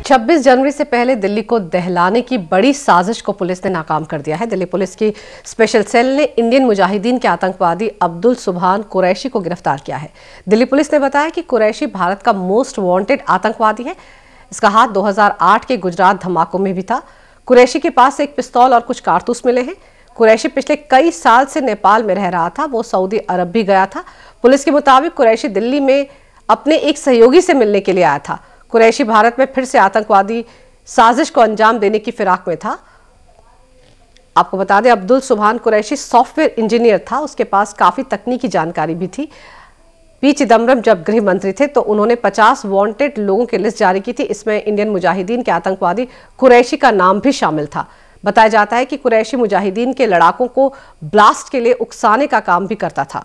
26 जनवरी से पहले दिल्ली को दहलाने की बड़ी साजिश को पुलिस ने नाकाम कर दिया है। दिल्ली पुलिस की स्पेशल सेल ने इंडियन मुजाहिदीन के आतंकवादी अब्दुल सुभान कुरैशी को गिरफ्तार किया है। दिल्ली पुलिस ने बताया कि कुरैशी भारत का मोस्ट वांटेड आतंकवादी है। इसका हाथ 2008 के गुजरात धमाकों में भी था। कुरैशी के पास एक पिस्तौल और कुछ कारतूस मिले हैं। कुरैशी पिछले कई साल से नेपाल में रह रहा था। वो सऊदी अरब भी गया था। पुलिस के मुताबिक कुरैशी दिल्ली में अपने एक सहयोगी से मिलने के लिए आया था। कुरैशी भारत में फिर से आतंकवादी साजिश को अंजाम देने की फिराक में था। आपको बता दें, अब्दुल सुभान कुरैशी सॉफ्टवेयर इंजीनियर था। उसके पास काफी तकनीकी जानकारी भी थी। पी चिदम्बरम जब गृह मंत्री थे तो उन्होंने 50 वांटेड लोगों की लिस्ट जारी की थी। इसमें इंडियन मुजाहिदीन के आतंकवादी कुरैशी का नाम भी शामिल था। बताया जाता है कि कुरैशी मुजाहिदीन के लड़ाकों को ब्लास्ट के लिए उकसाने का काम भी करता था।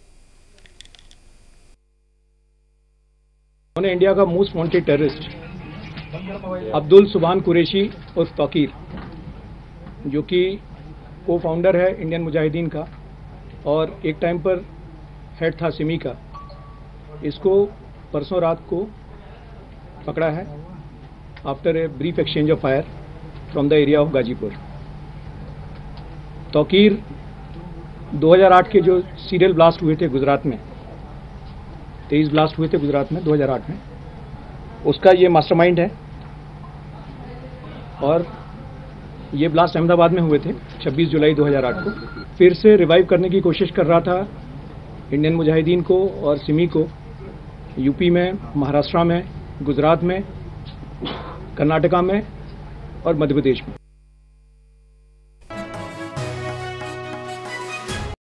उन्होंने इंडिया का मोस्ट वांटेड टेररिस्ट अब्दुल सुभान कुरैशी उर्फ तौकीर, जो कि को फाउंडर है इंडियन मुजाहिदीन का और एक टाइम पर हेड था सिमी का, इसको परसों रात को पकड़ा है after a brief exchange of fire from the area of Ghazipur. Tauqeer 2008 के जो सीरियल ब्लास्ट हुए थे गुजरात में, 23 ब्लास्ट हुए थे गुजरात में 2008 में, उसका ये मास्टरमाइंड है। और ये ब्लास्ट अहमदाबाद में हुए थे 26 जुलाई 2008 को। फिर से रिवाइव करने की कोशिश कर रहा था इंडियन मुजाहिदीन को और सिमी को यूपी में, महाराष्ट्र में, गुजरात में, कर्नाटका में और मध्य प्रदेश में।